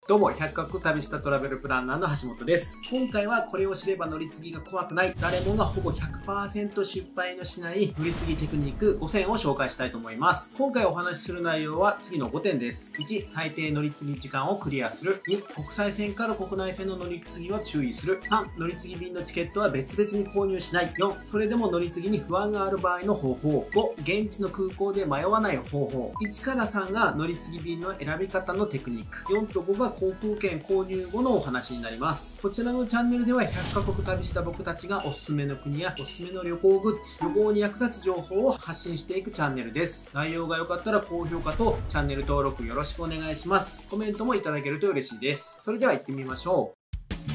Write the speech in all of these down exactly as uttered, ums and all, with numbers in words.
どうも、ひゃっカ国旅したトラベルプランナーの橋本です。今回はこれを知れば乗り継ぎが怖くない、誰もがほぼ ひゃくパーセント 失敗のしない乗り継ぎテクニックごせんを紹介したいと思います。今回お話しする内容は次のごてんです。いち、最低乗り継ぎ時間をクリアする。に、国際線から国内線の乗り継ぎは注意する。さん、乗り継ぎ便のチケットは別々に購入しない。よん、それでも乗り継ぎに不安がある場合の方法。ご、現地の空港で迷わない方法。いちからさんが乗り継ぎ便の選び方のテクニック。よんとごが航空券購入後のお話になります。こちらのチャンネルではひゃっカ国旅した僕たちがおすすめの国やおすすめの旅行グッズ、旅行に役立つ情報を発信していくチャンネルです。内容が良かったら高評価とチャンネル登録よろしくお願いします。コメントもいただけると嬉しいです。それでは行ってみましょう。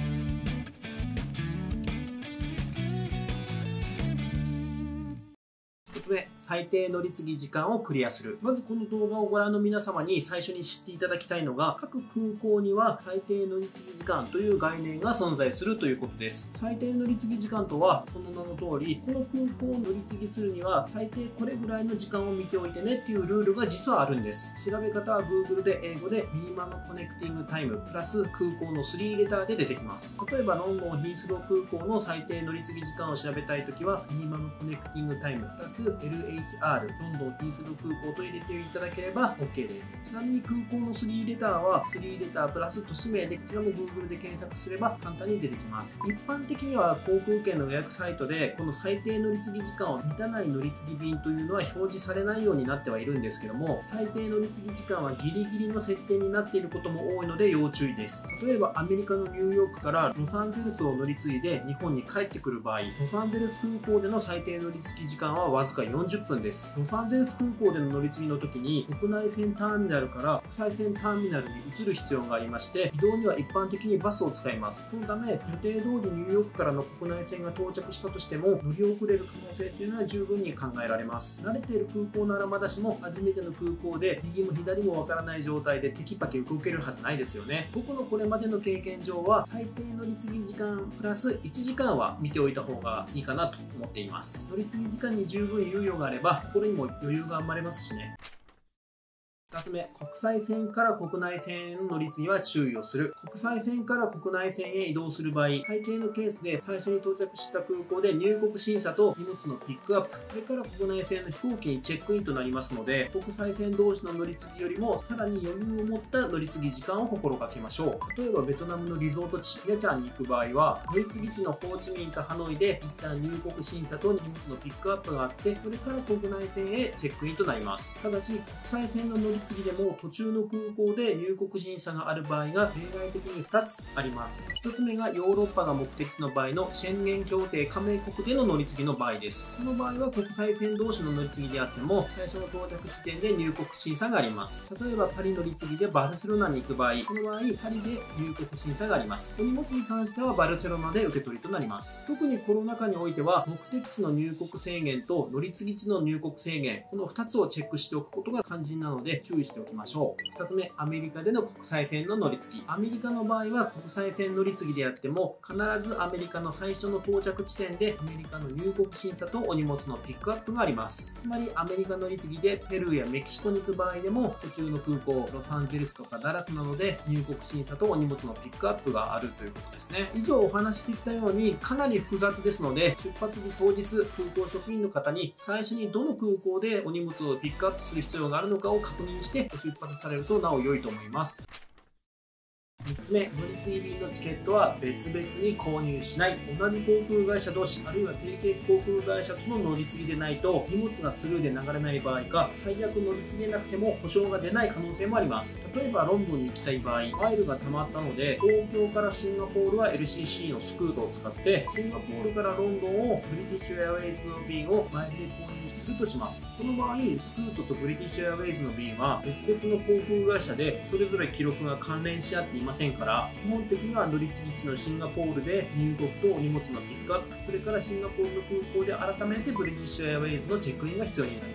ひとつめ、最低乗り継ぎ時間をクリアする。まずこの動画をご覧の皆様に最初に知っていただきたいのが、各空港には最低乗り継ぎ時間という概念が存在するということです。最低乗り継ぎ時間とは、その名の通り、この空港を乗り継ぎするには最低これぐらいの時間を見ておいてねっていうルールが実はあるんです。調べ方は Google で英語でミニマムコネクティングタイムプラス空港のスリーレターで出てきます。例えばロンドンヒースロー空港の最低乗り継ぎ時間を調べたいときは、ミニマムコネクティングタイムプラス エルエイチアール ロンドンヒースロー空港と入れていただければ OK です。ちなみに空港のスリーレターはスリーレタープラス都市名で、こちらも Google で検索すれば簡単に出てきます。一般的には航空券の予約サイトでこの最低乗り継ぎ時間を満たない乗り継ぎ便というのは表示されないようになってはいるんですけども、最低乗り継ぎ時間はギリギリの設定になっていることも多いので要注意です。例えばアメリカのニューヨークからロサンゼルスを乗り継いで日本に帰ってくる場合、ロサンゼルス空港での最低乗り継ぎ時間はわずかよんじゅっぷんです。ロサンゼルス空港での乗り継ぎの時に国内線ターミナルから国際線ターミナルに移る必要がありまして、移動には一般的にバスを使います。そのため予定通りニューヨークからの国内線が到着したとしても乗り遅れる可能性というのは十分に考えられます。慣れている空港ならまだしも、初めての空港で右も左もわからない状態でテキパキ動けるはずないですよね。僕のこれまでの経験上は最低乗り継ぎ時間プラスいちじかんは見ておいた方がいいかなと思っています。乗り継ぎ時間に十分猶予があれば心にも余裕が生まれますしね。ふたつめ、国際線から国内線への乗り継ぎは注意をする。国際線から国内線へ移動する場合、大抵のケースで最初に到着した空港で入国審査と荷物のピックアップ、それから国内線の飛行機にチェックインとなりますので、国際線同士の乗り継ぎよりもさらに余裕を持った乗り継ぎ時間を心がけましょう。例えばベトナムのリゾート地、ヤチャンに行く場合は、乗り継ぎ地のホーチミンかハノイで一旦入国審査と荷物のピックアップがあって、それから国内線へチェックインとなります。ただし、国際線の乗り次でも途中の空港で入国審査がある場合が例外的にふたつあります。ひとつめがヨーロッパが目的地の場合のシェンゲン協定加盟国での乗り継ぎの場合です。この場合は国際線同士の乗り継ぎであっても最初の到着地点で入国審査があります。例えばパリ乗り継ぎでバルセロナに行く場合、この場合パリで入国審査があります。お荷物に関してはバルセロナで受け取りとなります。特にコロナ禍においては目的地の入国制限と乗り継ぎ地の入国制限、このふたつをチェックしておくことが肝心なので注意しておきましょう。ふたつめ、アメリカでの国際線の乗り継ぎ。アメリカの場合は国際線乗り継ぎであっても必ずアメリカの最初の到着地点でアメリカの入国審査とお荷物のピックアップがあります。つまりアメリカ乗り継ぎでペルーやメキシコに行く場合でも途中の空港、ロサンゼルスとかダラスなどで入国審査とお荷物のピックアップがあるということですね。以上お話してきたようにかなり複雑ですので、出発日当日空港職員の方に最初にどの空港でお荷物をピックアップする必要があるのかを確認してご出発されるとなお良いと思います。みっつめ、乗り継ぎ便のチケットは別々に購入しない。同じ航空会社同士、あるいは提携航空会社との乗り継ぎでないと荷物がスルーで流れない場合か、最悪乗り継げなくても保証が出ない可能性もあります。例えばロンドンに行きたい場合、マイルが溜まったので東京からシンガポールは エルシーシー のスクートを使って、シンガポールからロンドンをブリティッシュエアウェイズの便をマイルで購入するとします。この場合、スクートとブリティッシュエアウェイズの便は別々の航空会社でそれぞれ記録が関連し合っていませんから、基本的には乗り継ぎ地のシンガポールで入国とお荷物のピックアップ、それからシンガポールの空港で改めてブリティッシュエアウェイズのチェックインが必要になります。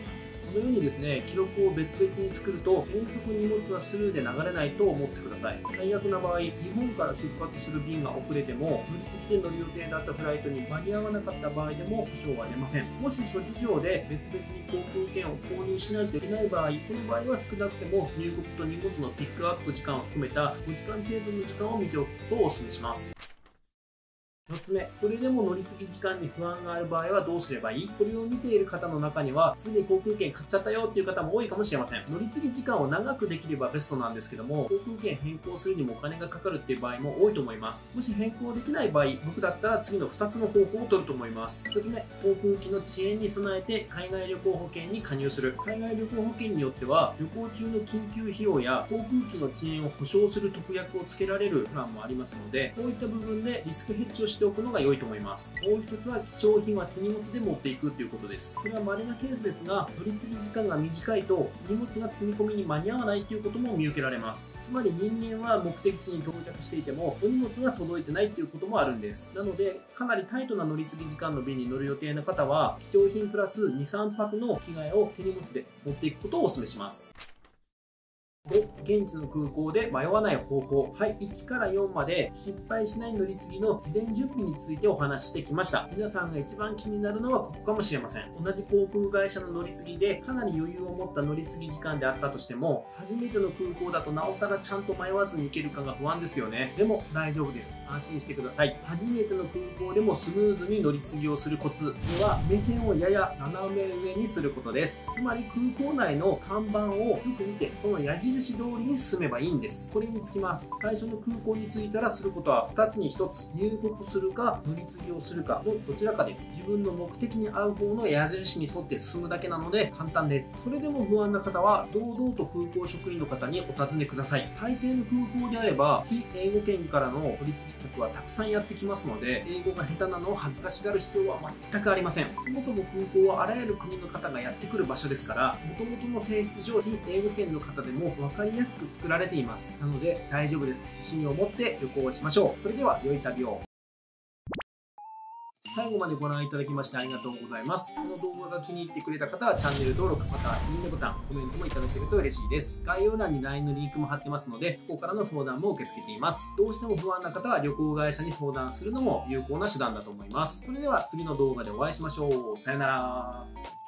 このようにですね、記録を別々に作ると遠足荷物はスルーで流れないと思ってください。最悪な場合、日本から出発する便が遅れても、乗り継ぎで乗る予定だったフライトに間に合わなかった場合でも保証は出ません。もし諸事情で別々に航空券を購入しないといけない場合、この場合は少なくても入国と荷物のピックアップ時間を含めたごじかん程度の時間を見ておくことをお勧めします。ひとつめ、それでも乗り継ぎ時間に不安がある場合はどうすればいい？これを見ている方の中には、すでに航空券買っちゃったよっていう方も多いかもしれません。乗り継ぎ時間を長くできればベストなんですけども、航空券変更するにもお金がかかるっていう場合も多いと思います。もし変更できない場合、僕だったら次のふたつの方法を取ると思います。ひとつめ、航空機の遅延に備えて海外旅行保険に加入する。海外旅行保険によっては、旅行中の緊急費用や航空機の遅延を保証する特約をつけられるプランもありますので、こういった部分でリスクヘッジをしておくのが良いと思います。もう一つは希少品は手荷物で持っていくということです。これは稀なケースですが、乗り継ぎ時間が短いと荷物が積み込みに間に合わないということも見受けられます。つまり人間は目的地に到着していてもお荷物が届いてないということもあるんです。なのでかなりタイトな乗り継ぎ時間の便に乗る予定の方は、貴重品プラスに、さんぱくの着替えを手荷物で持っていくことをお勧めします。ご、現地の空港で迷わない方法。はい、いちからよんまで失敗しない乗り継ぎの事前準備についてお話ししてきました。皆さんが一番気になるのはここかもしれません。同じ航空会社の乗り継ぎでかなり余裕を持った乗り継ぎ時間であったとしても、初めての空港だとなおさらちゃんと迷わずに行けるかが不安ですよね。でも大丈夫です。安心してください。初めての空港でもスムーズに乗り継ぎをするコツでは、目線をやや斜め上にすることです。つまり空港内の看板をよく見て、その矢印通りに進めばいいんです。これにつきます。最初の空港に着いたらすることはふたつにひとつ。入国するか乗り継ぎをするかのどちらかです。自分の目的に合う方の矢印に沿って進むだけなので簡単です。それでも不安な方は堂々と空港職員の方にお尋ねください。大抵の空港であれば非英語圏からの乗り継ぎ客はたくさんやってきますので、英語が下手なのを恥ずかしがる必要は全くありません。そもそも空港はあらゆる国の方がやってくる場所ですから、元々の性質上非英語圏の方でも分かりやすく作られています。なので大丈夫です。自信を持って旅行をしましょう。それでは良い旅を。最後までご覧いただきましてありがとうございます。この動画が気に入ってくれた方はチャンネル登録、またはいいねボタン、コメントもいただけると嬉しいです。概要欄に ライン のリンクも貼ってますので、そこからの相談も受け付けています。どうしても不安な方は旅行会社に相談するのも有効な手段だと思います。それでは次の動画でお会いしましょう。さよなら。